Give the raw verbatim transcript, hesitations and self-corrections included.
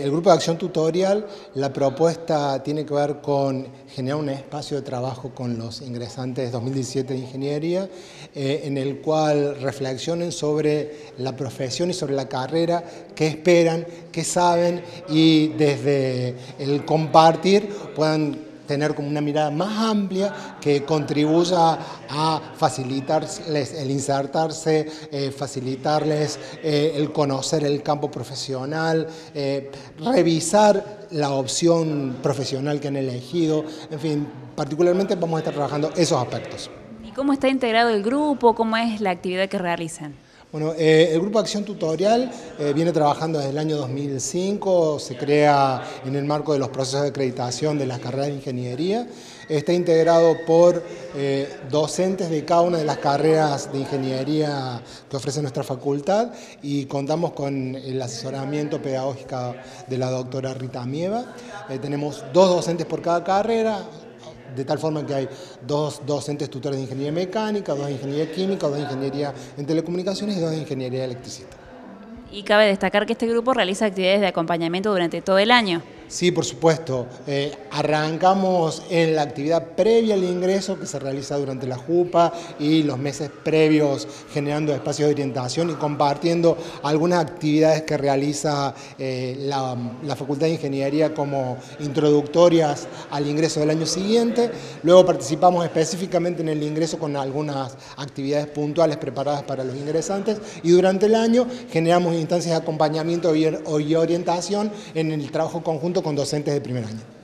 el Grupo de Acción Tutorial, la propuesta tiene que ver con generar un espacio de trabajo con los ingresantes dos mil diecisiete de Ingeniería, eh, en el cual reflexionen sobre la profesión y sobre la carrera, qué esperan, qué saben, y desde el compartir puedan tener como una mirada más amplia que contribuya a facilitarles el insertarse, eh, facilitarles eh, el conocer el campo profesional, eh, revisar la opción profesional que han elegido, en fin, particularmente vamos a estar trabajando esos aspectos. ¿Y cómo está integrado el grupo? ¿Cómo es la actividad que realizan? Bueno, eh, el Grupo de Acción Tutorial eh, viene trabajando desde el año dos mil cinco, se crea en el marco de los procesos de acreditación de las carreras de ingeniería, está integrado por eh, docentes de cada una de las carreras de ingeniería que ofrece nuestra facultad y contamos con el asesoramiento pedagógico de la doctora Rita Mieva. Eh, tenemos dos docentes por cada carrera, de tal forma que hay dos docentes tutores de ingeniería mecánica, dos de ingeniería química, dos de ingeniería en telecomunicaciones y dos de ingeniería electricista. Y cabe destacar que este grupo realiza actividades de acompañamiento durante todo el año. Sí, por supuesto. Eh, arrancamos en la actividad previa al ingreso que se realiza durante la JUPA y los meses previos generando espacios de orientación y compartiendo algunas actividades que realiza eh, la, la Facultad de Ingeniería como introductorias al ingreso del año siguiente. Luego participamos específicamente en el ingreso con algunas actividades puntuales preparadas para los ingresantes y durante el año generamos instancias de acompañamiento y orientación en el trabajo conjunto con docentes de primer año.